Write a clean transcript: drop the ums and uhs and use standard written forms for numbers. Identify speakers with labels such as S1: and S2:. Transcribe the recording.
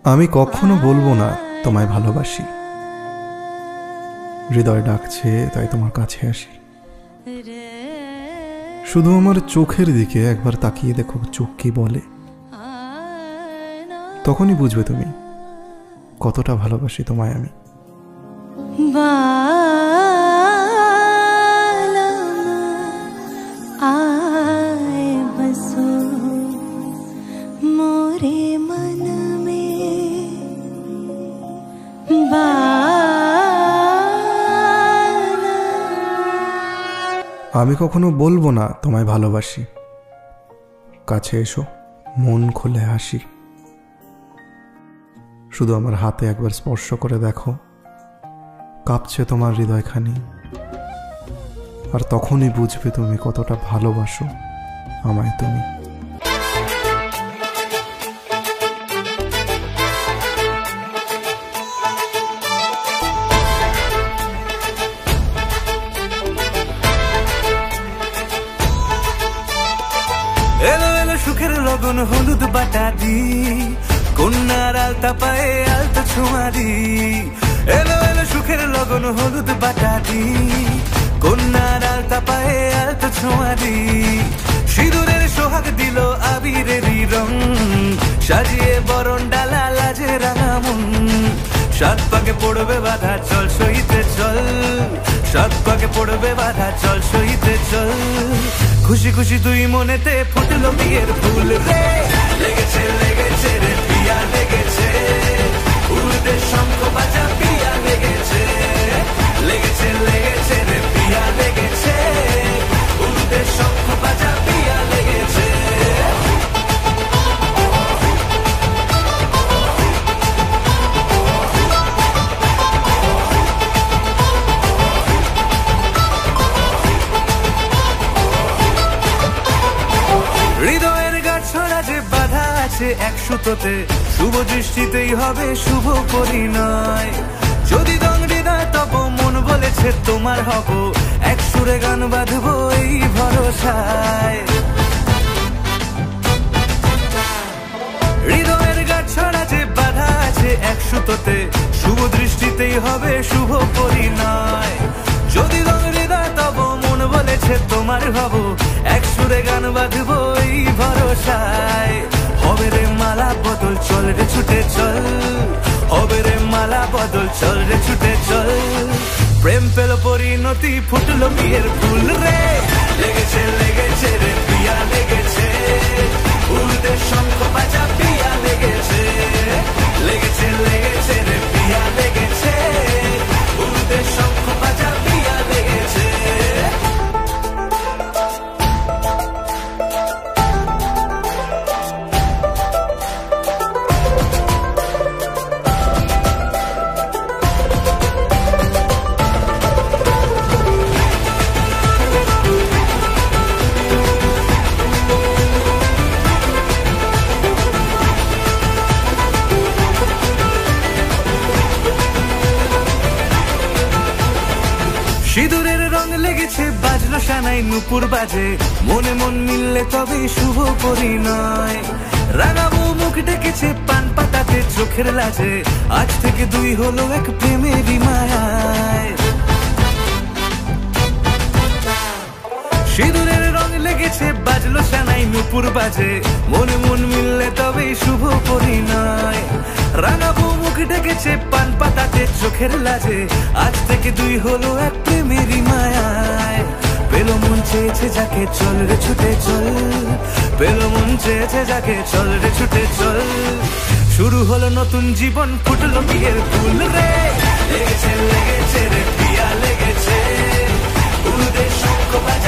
S1: আমি কখনো বলবো না তোমায় ভালোবাসি, হৃদয় ডাকছে তাই তোমার কাছে আসি। শুধু আমার চোখের দিকে একবার তাকিয়ে দেখো, চোখ কি বলে, তখনই বুঝবে তুমি কতটা ভালোবাসি তোমায় আমি। আমি কখনো বলবো না তোমায় ভালোবাসি, কাছে এসো মন খুলে হাসি। শুধু আমার হাতে একবার স্পর্শ করে দেখো, কাঁপছে তোমার হৃদয়খানি, আর তখনই বুঝবে তুমি কতটা ভালোবাসো আমায় তুমি।
S2: এলো এলো সুখের লগন হলুদ বাটা দি, কন্যার আলতা পায়ে আলতা ছোঁয়া দি। এলো এলো সুখের লগন হলুদ বাটা দি, কন্যার আলতা পায়ে আলতা ছোঁয়া দি। সিঁদুরের সোহাগ দিল আবিরেরই রং, সাজিয়ে বরণ ডালা লাজে রাঙা মন। সাত পাকে পড়বে বাধা চল সইতে চল, সাত পাকে পড়বে বাধা চল সইতে চল। খুশি খুশি দুই মনেতে ফুটলো বিয়ের ফুল রে, লেগেছে লেগেছে রে পিয়া লেগেছে, উড়তে শঙ্খ বাজা পিয়া লেগেছে, লেগেছে লেগেছে রে পিয়া লেগেছে, উড়তে শঙ্খ বাজা পিয়া লেগেছে। হৃদয়ের গাছড়া যে বাধা আছে এক সুতোতে, শুভ দৃষ্টিতেই হবে শুভ পরিণয়। যদি দংড়ি নয় তব মন বলেছে তোমার হব, এক সুরে গান বাঁধবো এই ভরসায়। হৃদয়ের গাছড়া যে বাধা আছে এক সুতোতে, শুভ দৃষ্টিতেই হবে শুভ পরিণয়। যদি দংড়ি নয় তব মন বলেছে তোমার হব, এক সুরে গান বাঁধবো এই ভরসায়। হবে রে মালা বদল চল রে ছুটে চল, হবে রে মালা বদল চল রে ছুটে চল। প্রেম পেল পরিণতি ফুটলো বিয়ের ফুল রে, লেগেছে লেগেছে রে পিয়া লেগেছে, উড়তে শঙ্খ বাজা পিয়া লেগেছে, লেগেছে লেগেছে রে পিয়া লেগেছে, উড়তে শঙ্খ বাজা পিয়া লেগেছে। সিঁদুরের রং লেগেছে বাজলো সানাই নুপুর বাজে, মনে মন মিললে তবে শুভ পরিণয়। রাঙাবো মুখ ডেকেছে পান পাতাতে চোখের লাজে, আজ থেকে দুই হলো এক প্রেমেরই মায়ায়। সিঁদুরের রং লেগেছে বাজলো সানাই নুপুর বাজে, মনে মন মিললে তবে শুভ পরিণয়। রাঙাবো মুখ ডেকেছে পান পাতাতে চোখের লাজে, আজ থেকে দুই হলো এক প্রেমেরই মায়ায়। পেলো মন চেয়েছে যাকে চল রে ছুটে চল, পেলো মন চেয়েছে যাকে চল রে ছুটে চল। শুরু হলো নতুন জীবন ফুটলো বিয়ের ফুল রে, লেগেছে লেগেছে রে পিয়া লেগেছে, উড়তে শঙ্খ বাজা